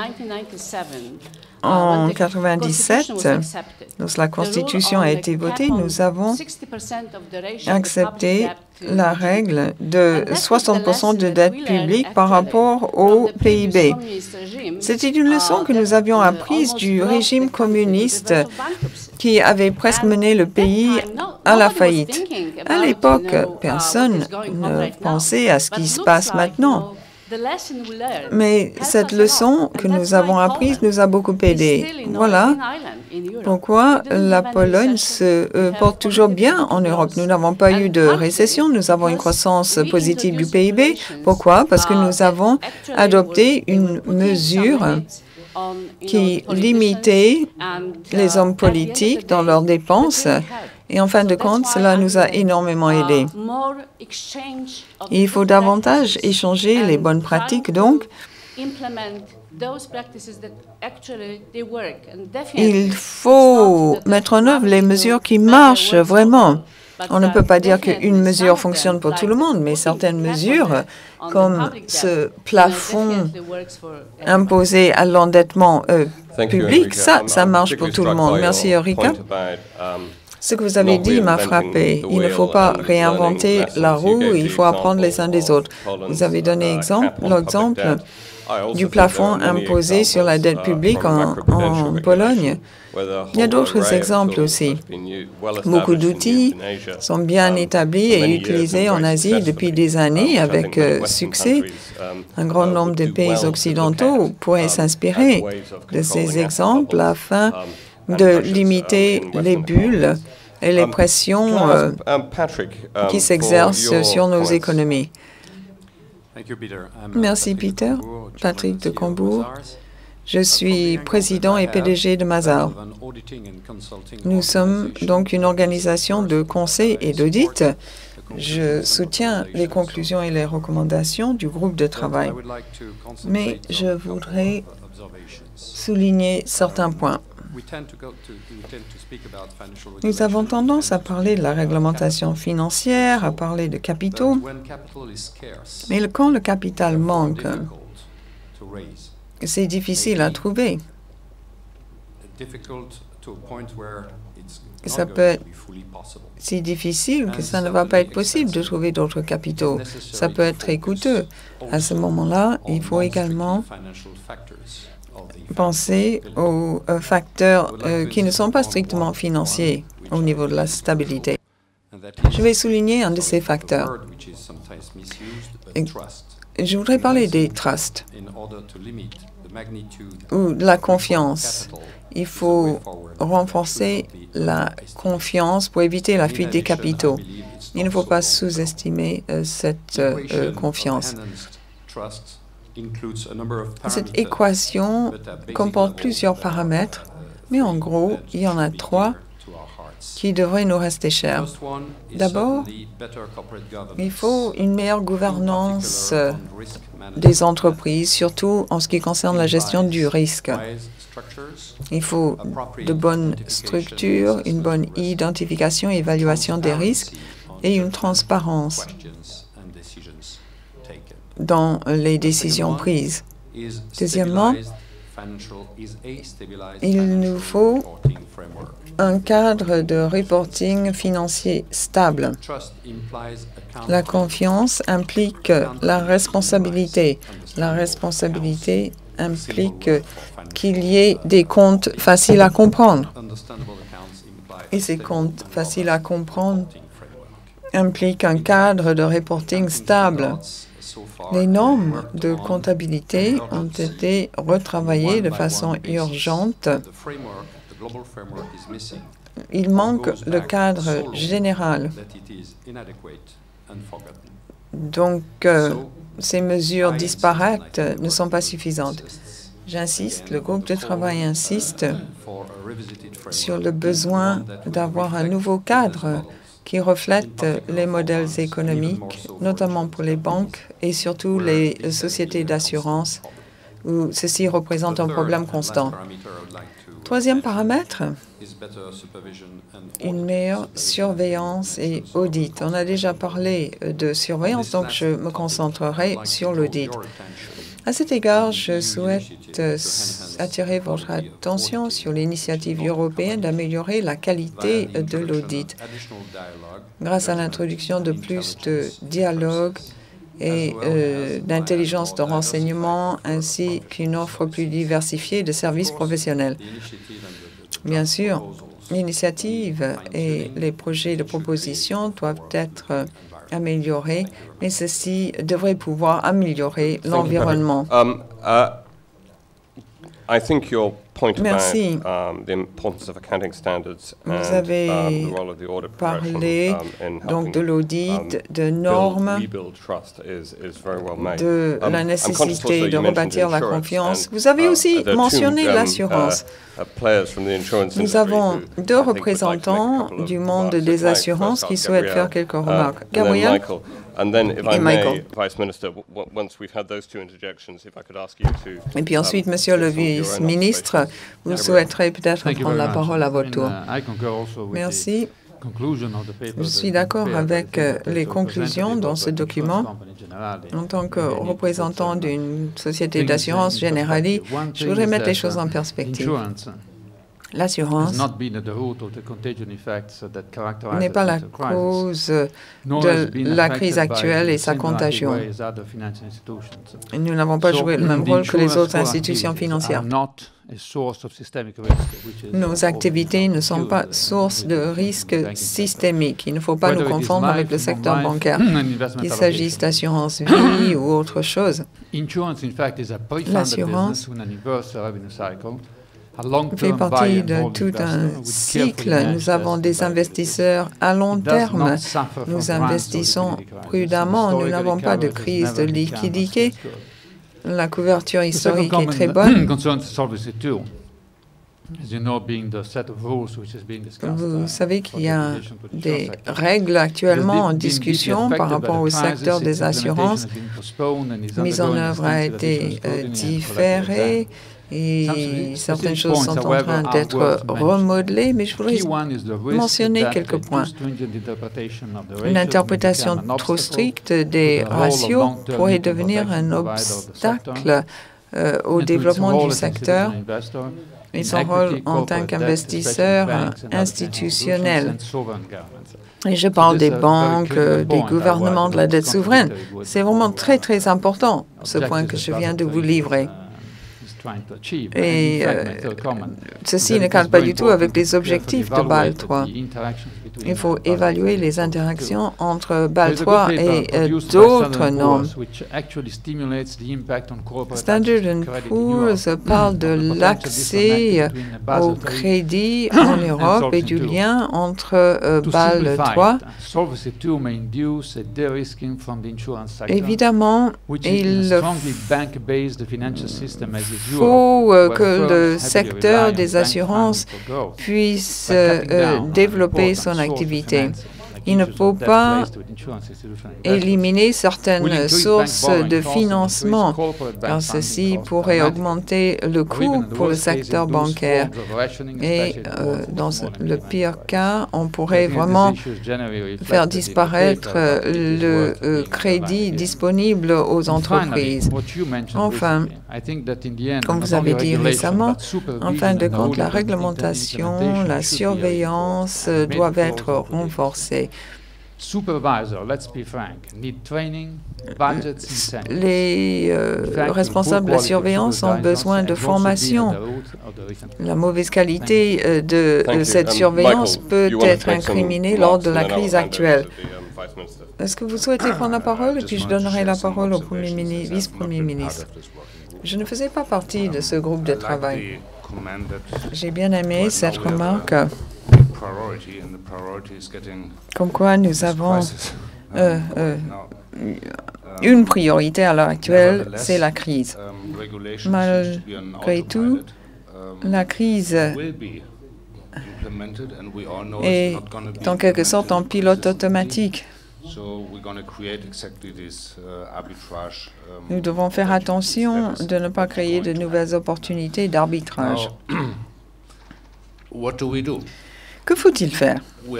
en 1997, lorsque la Constitution a été votée, nous avons accepté la règle de 60% de dette publique par rapport au PIB. C'était une leçon que nous avions apprise du régime communiste qui avait presque mené le pays à la faillite. À l'époque, personne ne pensait à ce qui se passe maintenant. Mais cette leçon que nous avons apprise nous a beaucoup aidé. Voilà pourquoi la Pologne se porte toujours bien en Europe. Nous n'avons pas eu de récession, nous avons une croissance positive du PIB. Pourquoi? Parce que nous avons adopté une mesure qui limitait les hommes politiques dans leurs dépenses. Et en fin de compte, cela nous a énormément aidés. Il faut davantage échanger les bonnes pratiques, donc. Il faut mettre en œuvre les mesures qui marchent vraiment. On ne peut pas dire qu'une mesure fonctionne pour tout le monde, mais certaines mesures, comme ce plafond imposé à l'endettement public, ça marche pour tout le monde. Merci, Ulrika. Ce que vous avez dit m'a frappé. Il ne faut pas réinventer la roue, il faut apprendre les uns des autres. Vous avez donné l'exemple du plafond imposé sur la dette publique en Pologne. Il y a d'autres exemples aussi. Beaucoup d'outils sont bien établis et utilisés en Asie depuis des années avec succès. Un grand nombre de pays occidentaux pourraient s'inspirer de ces exemples afin de limiter les bulles et les pressions qui s'exercent sur nos économies. Merci, Peter. Patrick de Combourg. Je suis président et PDG de Mazars. Nous sommes donc une organisation de conseil et d'audit. Je soutiens les conclusions et les recommandations du groupe de travail. Mais je voudrais souligner certains points. Nous avons tendance à parler de la réglementation financière, à parler de capitaux, mais quand le capital manque, c'est difficile à trouver. Ça peut être si difficile que ça ne va pas être possible de trouver d'autres capitaux. Ça peut être très coûteux. À ce moment-là, il faut également penser aux facteurs qui ne sont pas strictement financiers au niveau de la stabilité. Je vais souligner un de ces facteurs. Je voudrais parler des trusts ou de la confiance. Il faut renforcer la confiance pour éviter la fuite des capitaux. Il ne faut pas sous-estimer cette confiance. Cette équation comporte plusieurs paramètres, mais en gros, il y en a 3 qui devraient nous rester chers. D'abord, il faut une meilleure gouvernance des entreprises, surtout en ce qui concerne la gestion du risque. Il faut de bonnes structures, une bonne identification et évaluation des risques et une transparence dans les décisions prises. Deuxièmement, il nous faut un cadre de reporting financier stable. La confiance implique la responsabilité. La responsabilité implique qu'il y ait des comptes faciles à comprendre. Et ces comptes faciles à comprendre impliquent un cadre de reporting stable. Les normes de comptabilité ont été retravaillées de façon urgente. Il manque le cadre général. Donc, ces mesures disparates ne sont pas suffisantes. J'insiste, le groupe de travail insiste sur le besoin d'avoir un nouveau cadre qui reflète les modèles économiques, notamment pour les banques et surtout les sociétés d'assurance, où ceci représente un problème constant. Troisième paramètre, une meilleure surveillance et audit. On a déjà parlé de surveillance, donc je me concentrerai sur l'audit. À cet égard, je souhaite attirer votre attention sur l'initiative européenne d'améliorer la qualité de l'audit grâce à l'introduction de plus de dialogue et d'intelligence de renseignement, ainsi qu'une offre plus diversifiée de services professionnels. Bien sûr, l'initiative et les projets de proposition doivent être améliorés, mais ceci devrait pouvoir améliorer l'environnement. Merci. Vous avez parlé donc de l'audit, de normes, de la nécessité de rebâtir la confiance. Vous avez aussi mentionné l'assurance. Nous avons 2 représentants du monde des assurances qui souhaitent faire quelques remarques. Gabriel et Michael. Et puis ensuite, Monsieur le vice-ministre, vous souhaiterez peut-être prendre la parole à votre tour. Merci. Je suis d'accord avec les conclusions dans ce document. En tant que représentant d'une société d'assurance Generali, je voudrais mettre les choses en perspective. L'assurance n'est pas la cause de la crise actuelle et sa contagion. Nous n'avons pas joué le même rôle que les autres institutions financières. Nos activités ne sont pas source de risques systémiques. Il ne faut pas nous confondre avec le secteur bancaire, qu'il s'agisse d'assurance vie ou autre chose. L'assurance fait partie de tout un cycle. Nous avons des investisseurs à long terme. Nous investissons prudemment. Nous n'avons pas de crise de liquidité. La couverture historique est très bonne. Vous savez qu'il y a des règles actuellement en discussion par rapport au secteur des assurances. Mise en œuvre a été différée et certaines choses sont en train d'être remodelées, mais je voudrais mentionner quelques points. Une interprétation trop stricte des ratios pourrait devenir un obstacle au développement du secteur et son rôle en tant qu'investisseur institutionnel. Et je parle des banques, des gouvernements, de la dette souveraine. C'est vraiment très, très important, ce point que je viens de vous livrer. Et ceci ne cadre pas du tout avec les objectifs de BAL 3. Il faut évaluer les interactions entre BAL 3 et d'autres normes. Standard & Poor's parle de l'accès au crédit en Europe et du lien entre BAL 3. Évidemment, il faut que le secteur des assurances puisse développer son activité. Il ne faut pas éliminer certaines sources de financement, car ceci pourrait augmenter le coût pour le secteur bancaire. Et dans le pire cas, on pourrait vraiment faire disparaître le crédit disponible aux entreprises. Enfin, comme vous avez dit récemment, en fin de compte, la réglementation, la surveillance doivent être renforcées. Les responsables de la surveillance ont besoin de formation. La mauvaise qualité de cette surveillance peut être incriminée lors de la crise actuelle. Est-ce que vous souhaitez prendre la parole? Et puis je donnerai la parole au vice-premier ministre. Je ne faisais pas partie de ce groupe de travail. J'ai bien aimé cette remarque, comme quoi nous avons une priorité à l'heure actuelle, c'est la crise. Malgré tout, la crise est en quelque sorte en pilote automatique. Nous devons faire attention de ne pas créer de nouvelles opportunités d'arbitrage. Que faut-il faire?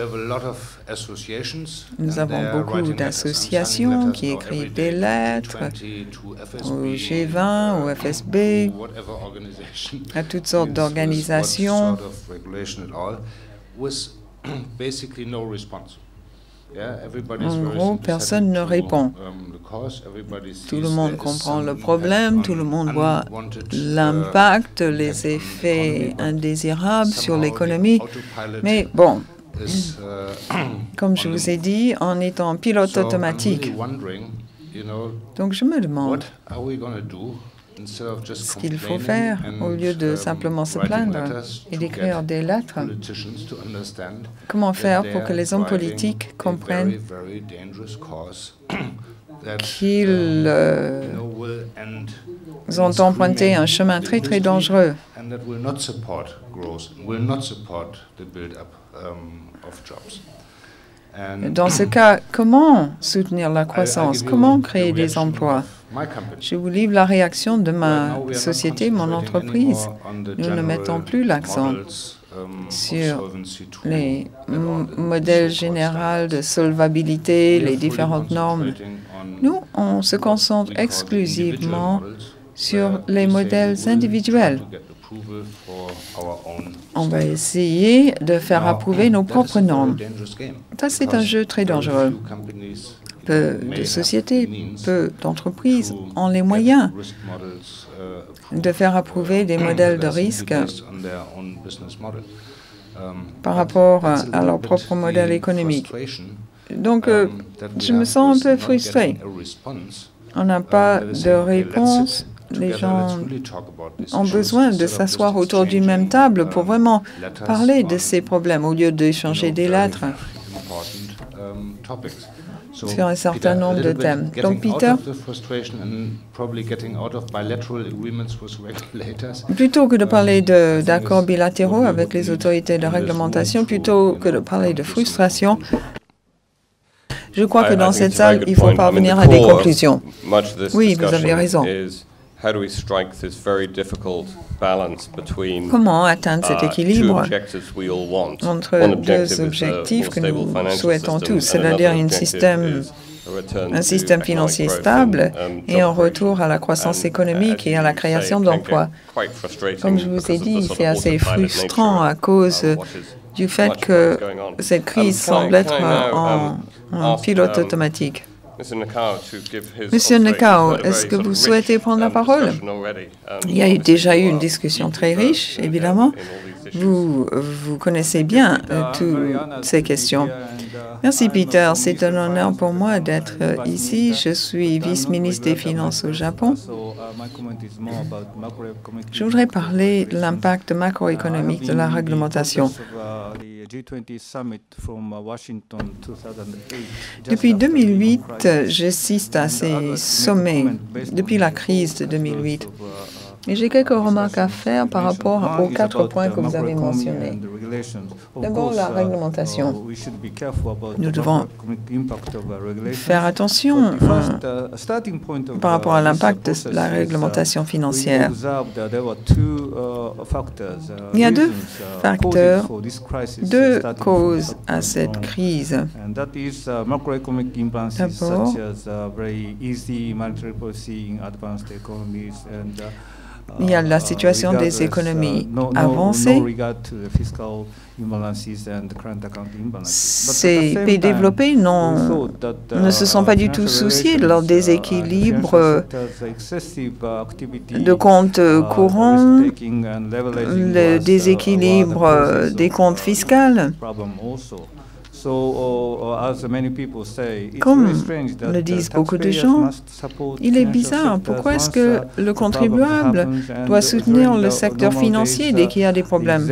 Nous avons beaucoup d'associations qui écrivent des lettres au G20, au FSB, à toutes sortes d'organisations. En gros, personne ne répond. Tout le monde comprend le problème, tout le monde voit l'impact, les effets indésirables sur l'économie. Mais bon, comme je vous ai dit, on est en pilote automatique. Donc je me demande ce qu'il faut faire au lieu de simplement se plaindre et d'écrire des lettres. Comment faire pour que les hommes politiques comprennent qu'ils ont emprunté un chemin très très dangereux Dans ce cas, comment soutenir la croissance? Comment créer des emplois? Je vous livre la réaction de ma société, mon entreprise. Nous ne mettons plus l'accent sur les modèles généraux de solvabilité, les différentes normes. Nous, on se concentre exclusivement sur les modèles individuels. On va essayer de faire approuver nos propres normes. Ça, c'est un jeu très dangereux. Peu de sociétés, peu d'entreprises ont les moyens de faire approuver des modèles de risque par rapport à leur propre modèle économique. Donc, je me sens un peu frustré. On n'a pas de réponse. les gens ont besoin de s'asseoir autour d'une même table pour vraiment parler de ces problèmes au lieu d'échanger des lettres sur un certain nombre de thèmes. Donc, Peter, plutôt que de parler d'accords bilatéraux avec les autorités de réglementation, plutôt que de parler de frustration, je crois que dans cette salle, il faut parvenir à des conclusions. Oui, vous avez raison. Comment atteindre cet équilibre entre deux objectifs que nous souhaitons tous, c'est-à-dire un système financier stable et un retour à la croissance économique et à la création d'emplois. Comme je vous ai dit, c'est assez frustrant à cause du fait que cette crise semble être en pilote automatique. Monsieur Nekao, est-ce que vous souhaitez prendre la parole? Il y a déjà eu une discussion très riche, évidemment. Vous connaissez bien toutes ces questions. Merci, Peter. C'est un honneur pour moi d'être ici. Je suis vice-ministre des Finances au Japon. Je voudrais parler de l'impact macroéconomique de la réglementation. Depuis 2008, j'assiste à ces sommets, depuis la crise de 2008. Et j'ai quelques remarques à faire par rapport aux 4 points que vous avez mentionnés. D'abord, la réglementation. Nous devons faire attention par rapport à l'impact de la réglementation financière. Il y a deux facteurs, deux causes à cette crise. D'abord, il y a la situation des économies avancées. Ces pays développés ne se sont pas du tout souciés de leur déséquilibre de comptes courants, le déséquilibre des comptes fiscaux. Comme le disent beaucoup de gens, il est bizarre. Pourquoi est-ce que le contribuable doit soutenir le secteur financier dès qu'il y a des problèmes?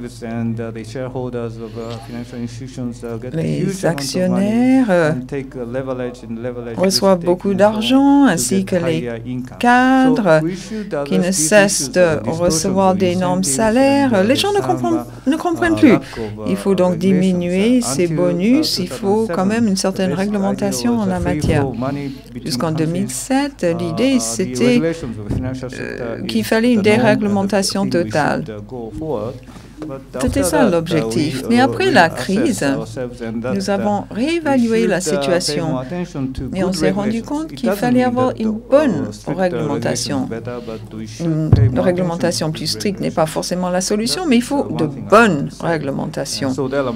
Les actionnaires reçoivent beaucoup d'argent, ainsi que les cadres qui ne cessent de recevoir d'énormes salaires. Les gens ne comprennent plus. Il faut donc diminuer ces bonus. Il faut quand même une certaine réglementation en la matière. Jusqu'en 2007, l'idée, c'était qu'il fallait une déréglementation totale. C'était ça l'objectif. Mais après la crise, nous avons réévalué la situation et on s'est rendu compte qu'il fallait avoir une bonne réglementation. Une réglementation plus stricte n'est pas forcément la solution, mais il faut de bonnes réglementations.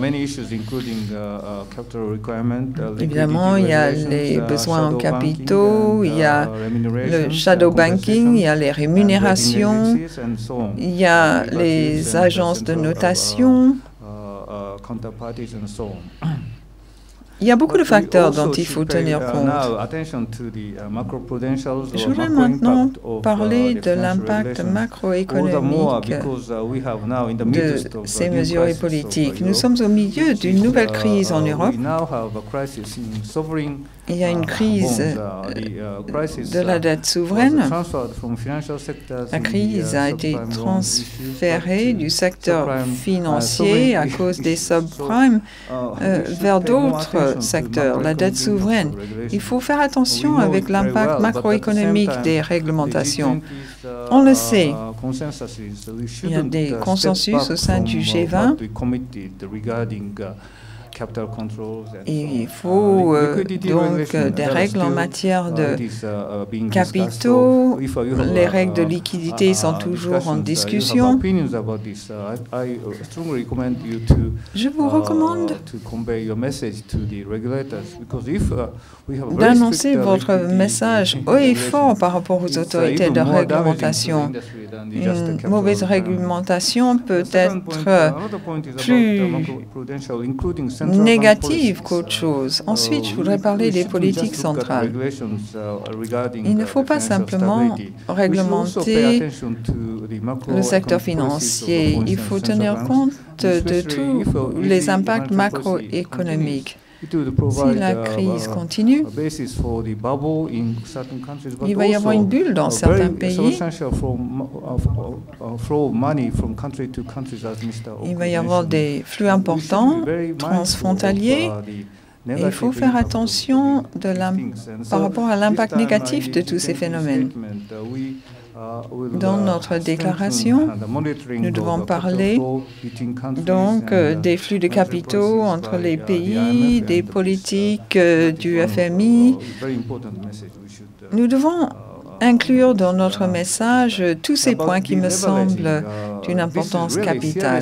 Évidemment, il y a les besoins en capitaux, il y a le shadow banking, il y a les rémunérations, il y a les agences de notation. Il y a beaucoup de facteurs dont il faut tenir compte. Je voudrais maintenant parler de l'impact macroéconomique de ces mesures politiques. Nous sommes au milieu d'une nouvelle crise en Europe. Il y a une crise de la dette souveraine. La crise a été transférée du secteur financier à cause des subprimes vers d'autres secteurs, la dette souveraine. Il faut faire attention avec l'impact macroéconomique des réglementations. On le sait, il y a des consensus au sein du G20. Et il faut donc des règles en matière de capitaux. Les règles de liquidité sont toujours en discussion. Je vous recommande d'annoncer votre message haut et fort par rapport aux autorités de réglementation. Une mauvaise réglementation peut être plus négative qu'autre chose. Ensuite, je voudrais parler des politiques centrales. Il ne faut pas simplement réglementer le secteur financier. Il faut tenir compte de tous les impacts macroéconomiques. Si la crise continue, il va y avoir une bulle dans certains pays. Il va y avoir des flux importants, transfrontaliers. Et il faut faire attention par rapport à l'impact négatif de tous ces phénomènes. Dans notre déclaration, nous devons parler donc des flux de capitaux entre les pays, des politiques du FMI. Nous devons inclure dans notre message tous ces points qui me semblent d'une importance capitale.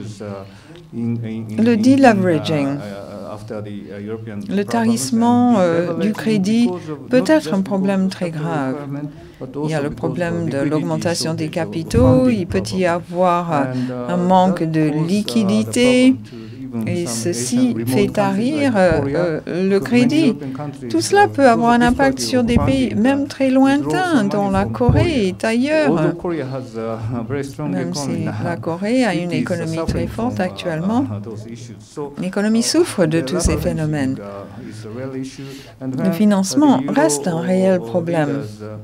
Le deleveraging, le tarissement du crédit peut être un problème très grave. Il y a le problème de l'augmentation des capitaux, il peut y avoir un manque de liquidité et ceci fait tarir le crédit. Tout cela peut avoir un impact sur des pays même très lointains, dont la Corée est ailleurs. Même si la Corée a une économie très forte actuellement, l'économie souffre de tous ces phénomènes. Le financement reste un réel problème.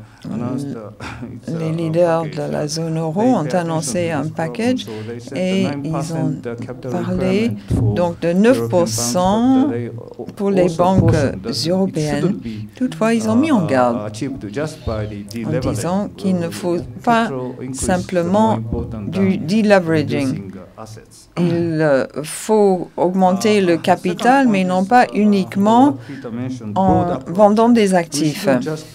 Les leaders de la zone euro ont annoncé un package et ils ont parlé donc de 9% pour les banques européennes. Toutefois, ils ont mis en garde en disant qu'il ne faut pas simplement du deleveraging. Il faut augmenter le capital, mais non pas uniquement en vendant des actifs.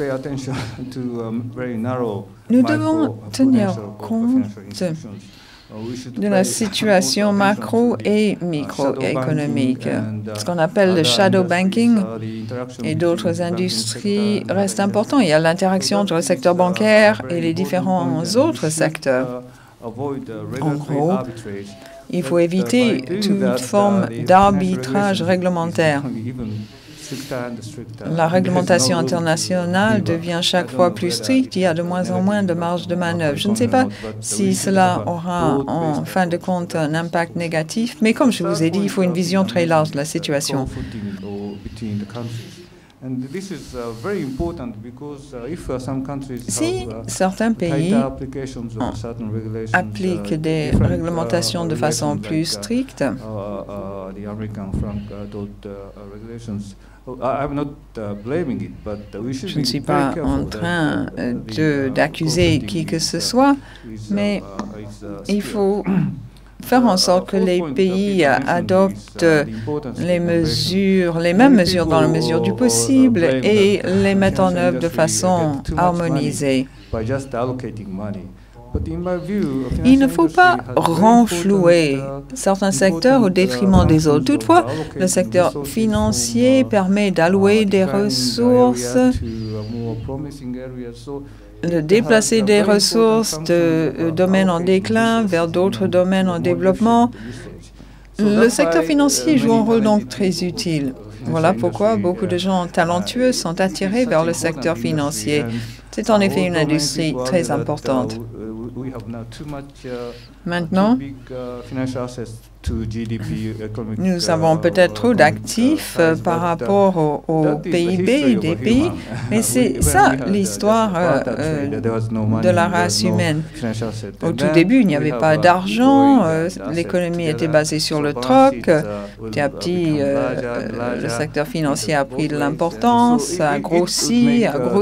Nous devons tenir compte de la situation macro et microéconomique. Ce qu'on appelle le shadow banking et d'autres industries reste important. Il y a l'interaction entre le secteur bancaire et les différents autres secteurs. En gros, il faut éviter toute forme d'arbitrage réglementaire. La réglementation internationale devient chaque fois plus stricte. Il y a de moins en moins de marge de manœuvre. Je ne sais pas si cela aura en fin de compte un impact négatif, mais comme je vous ai dit, il faut une vision très large de la situation. Si certains pays appliquent des réglementations de façon plus stricte, je ne suis pas en train d'accuser qui que ce soit, mais il faut faire en sorte que les pays adoptent les mêmes mesures dans la mesure du possible et les mettent en œuvre de façon harmonisée. Il ne faut pas renflouer certains secteurs au détriment des autres. Toutefois, le secteur financier permet d'allouer des ressources, de déplacer des ressources de domaines en déclin vers d'autres domaines en développement. Le secteur financier joue un rôle donc très utile. Voilà pourquoi beaucoup de gens talentueux sont attirés vers le secteur financier. C'est en effet une industrie très importante. Maintenant, nous avons peut-être trop d'actifs par rapport au PIB des pays, mais c'est ça l'histoire de la race humaine. Au tout début, il n'y avait pas d'argent, l'économie était basée sur le troc. Petit à petit, le secteur financier a pris de l'importance, a grossi.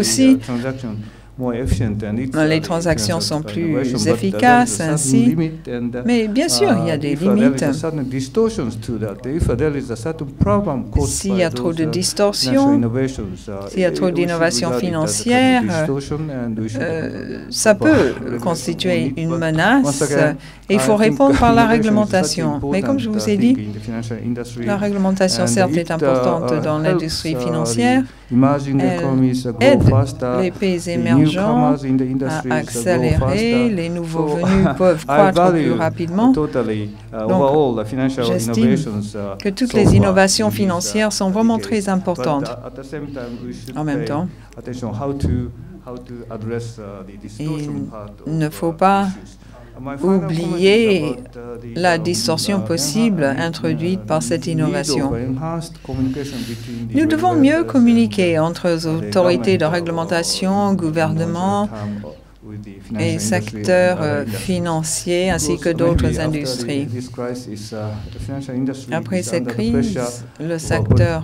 Les transactions sont plus efficaces ainsi, mais bien sûr, il y a des limites. S'il y a trop de distorsions, s'il y a trop d'innovation financière, ça peut constituer une menace et il faut répondre par la réglementation. Mais comme je vous ai dit, la réglementation certes est importante dans l'industrie financière, aide les pays émergents à accélérer, les nouveaux venus peuvent croître plus rapidement. Donc, j'estime que toutes les innovations financières sont vraiment très importantes. En même temps, il ne faut pas oublier la distorsion possible introduite par cette innovation. Nous devons mieux communiquer entre les autorités de réglementation, gouvernements et secteurs financiers ainsi que d'autres industries. Après cette crise, le secteur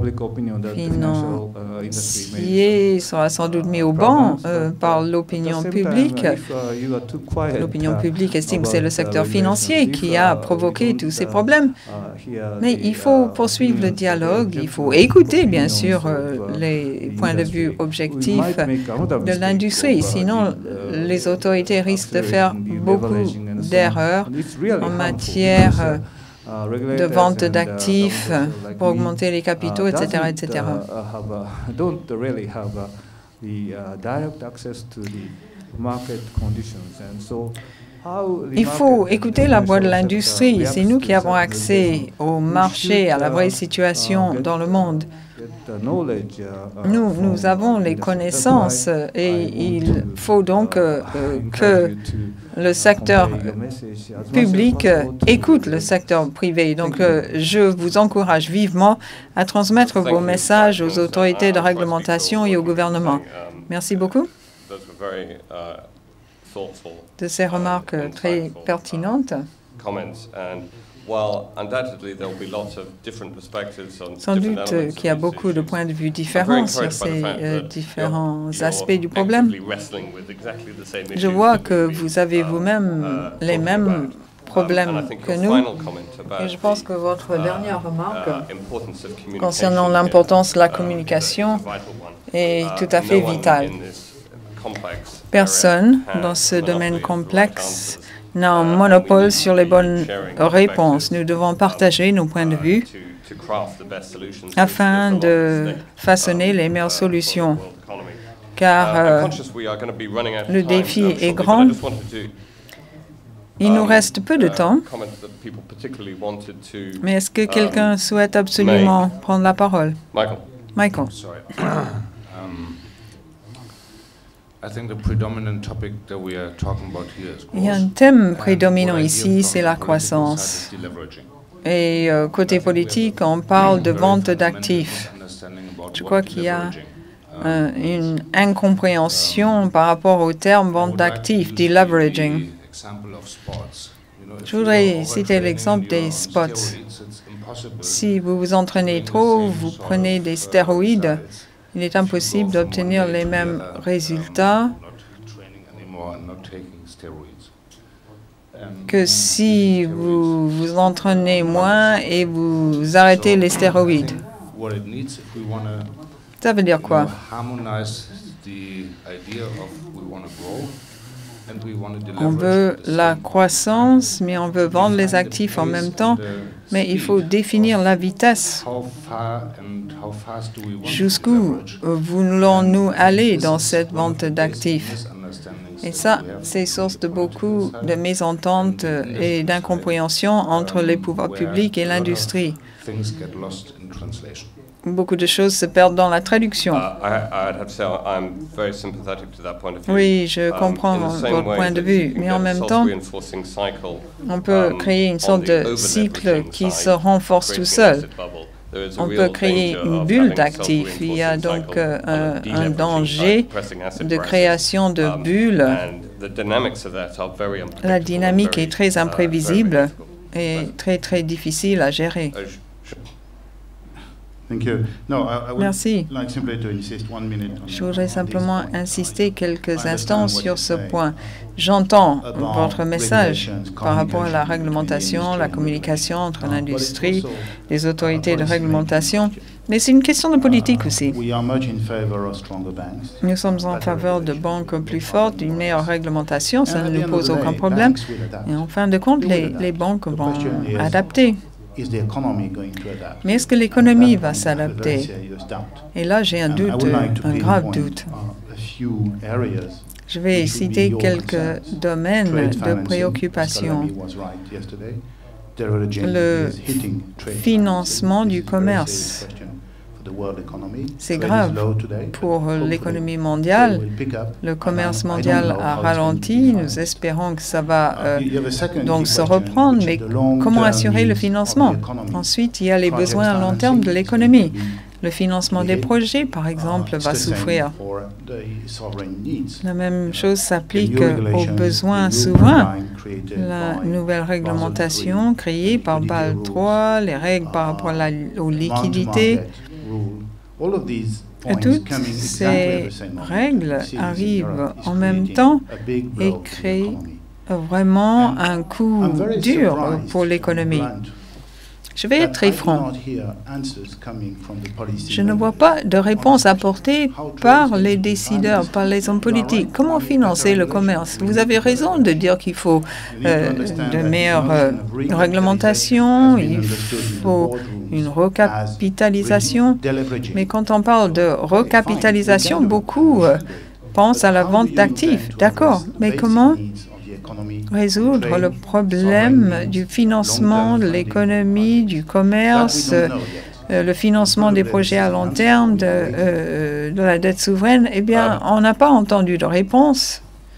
financier sera sans doute mis au banc par l'opinion publique. L'opinion publique estime que c'est le secteur financier qui a provoqué tous ces problèmes. Mais il faut poursuivre le dialogue, il faut écouter bien sûr les points de vue objectifs de l'industrie, sinon les autorités risquent de faire beaucoup d'erreurs en matière de vente d'actifs pour augmenter les capitaux, etc., etc. Il faut écouter la voix de l'industrie. C'est nous qui avons accès au marché, à la vraie situation dans le monde. Nous avons les connaissances et il faut donc que le secteur public écoute le secteur privé. Donc, je vous encourage vivement à transmettre vos messages aux autorités de réglementation et au gouvernement. Merci beaucoup de ces remarques très pertinentes. Sans doute qu'il y a beaucoup de points de vue différents sur ces différents aspects du problème. Je vois que vous avez vous-même les mêmes problèmes que nous. Et je pense que votre dernière remarque concernant l'importance de la communication est tout à fait vitale. Personne dans ce domaine complexe n'a un monopole sur les bonnes réponses. Nous devons partager nos points de vue afin de façonner les meilleures solutions, car le défi est grand. Il nous reste peu de temps, mais est-ce que quelqu'un souhaite absolument prendre la parole? Michael. Il y a un thème prédominant ici, c'est la croissance. Et côté politique, on parle de vente d'actifs. Je crois qu'il y a une incompréhension par rapport au terme vente d'actifs, deleveraging. Je voudrais citer l'exemple des spots. Si vous vous entraînez trop, vous prenez des stéroïdes, il est impossible d'obtenir les mêmes résultats que si vous vous entraînez moins et vous arrêtez les stéroïdes. Ça veut dire quoi? On veut la croissance, mais on veut vendre les actifs en même temps. Mais il faut définir la vitesse. Jusqu'où voulons-nous aller dans cette vente d'actifs? Et ça, c'est source de beaucoup de mésententes et d'incompréhension entre les pouvoirs publics et l'industrie. Beaucoup de choses se perdent dans la traduction. Oui, je comprends votre point de vue, mais en même temps, on peut créer une sorte de cycle qui se renforce tout seul. On peut créer une bulle d'actifs. Il y a donc un danger de création de bulles. La dynamique est très imprévisible et très difficile à gérer. Merci. Je voudrais simplement insister quelques instants sur ce point. J'entends votre message par rapport à la réglementation, la communication entre l'industrie, les autorités de réglementation, mais c'est une question de politique aussi. Nous sommes en faveur de banques plus fortes, d'une meilleure réglementation, ça ne nous pose aucun problème. Et en fin de compte, les banques vont adapter. Mais est-ce que l'économie va s'adapter? Et là, j'ai un doute, un grave doute. Je vais citer quelques domaines de préoccupation. Le financement du commerce. C'est grave pour l'économie mondiale. Le commerce mondial a ralenti. Nous espérons que ça va donc se reprendre. Mais comment assurer le financement? Ensuite, il y a les besoins à long terme de l'économie. Le financement des projets, par exemple, va souffrir. La même chose s'applique aux besoins souverains. La nouvelle réglementation créée par BAL 3, les règles par rapport aux liquidités, toutes ces règles arrivent en même temps et créent vraiment un coup dur pour l'économie. Je vais être très franc. Je ne vois pas de réponse apportée par les décideurs, par les hommes politiques. Comment financer le commerce? Vous avez raison de dire qu'il faut de meilleures réglementations, il faut une recapitalisation. Mais quand on parle de recapitalisation, beaucoup pensent à la vente d'actifs. D'accord, mais comment résoudre le problème du financement de l'économie, du commerce, le financement des projets à long terme, de la dette souveraine? Eh bien, on n'a pas entendu de réponse.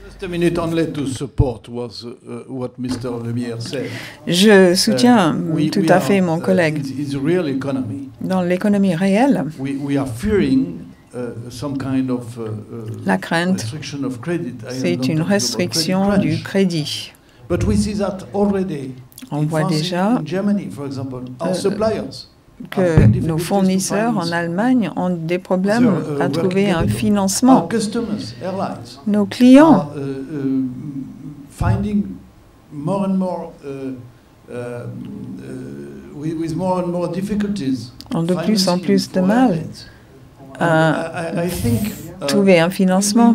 Je soutiens tout à fait mon collègue. Dans l'économie réelle, la crainte, c'est une restriction du crédit. On voit déjà que nos fournisseurs en Allemagne ont des problèmes à trouver un financement. Nos clients ont de plus en plus de mal à trouver un financement.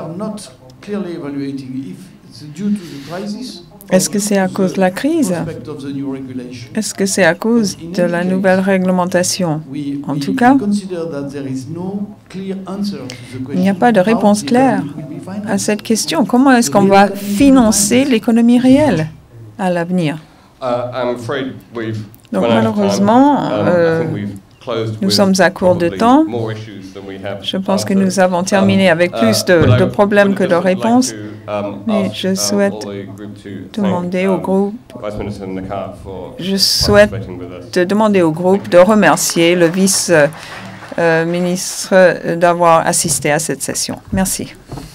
Est-ce que c'est à cause de la crise? Est-ce que c'est à cause de la nouvelle réglementation? En tout cas, il n'y a pas de réponse claire à cette question. Comment est-ce qu'on va financer l'économie réelle à l'avenir? Donc malheureusement, nous sommes à court de temps. Je pense que nous avons terminé avec plus de problèmes que de réponses. Mais je souhaite demander au groupe, de remercier le vice-ministre d'avoir assisté à cette session. Merci.